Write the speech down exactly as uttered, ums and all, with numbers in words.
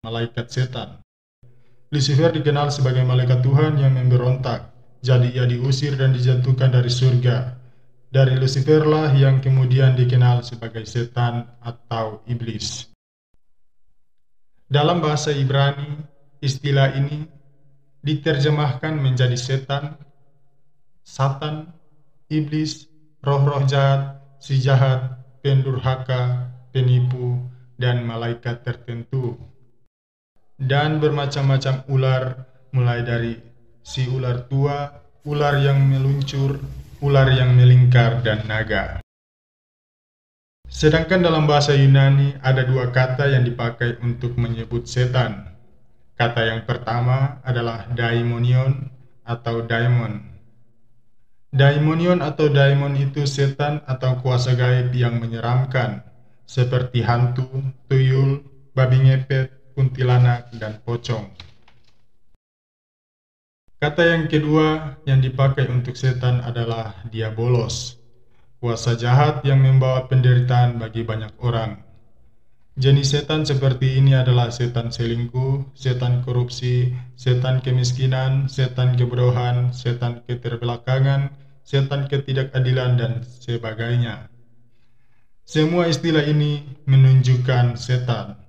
malaikat setan. Lucifer dikenal sebagai malaikat Tuhan yang memberontak, jadi ia diusir dan dijatuhkan dari surga. Dari Luciferlah yang kemudian dikenal sebagai setan atau iblis. Dalam bahasa Ibrani, istilah ini diterjemahkan menjadi setan, satan, iblis, roh-roh jahat, si jahat, pendurhaka, penipu, dan malaikat tertentu. Dan bermacam-macam ular, mulai dari si ular tua, ular yang meluncur, ular yang melingkar, dan naga. Sedangkan dalam bahasa Yunani ada dua kata yang dipakai untuk menyebut setan. Kata yang pertama adalah daimonion atau daimon. Daimonion atau daimon itu setan atau kuasa gaib yang menyeramkan, seperti hantu, tuyul, babi ngepet, kuntilanak, dan pocong. Kata yang kedua yang dipakai untuk setan adalah diabolos, kuasa jahat yang membawa penderitaan bagi banyak orang. Jenis setan seperti ini adalah setan selingkuh, setan korupsi, setan kemiskinan, setan kebodohan, setan keterbelakangan, setan ketidakadilan, dan sebagainya. Semua istilah ini menunjukkan setan.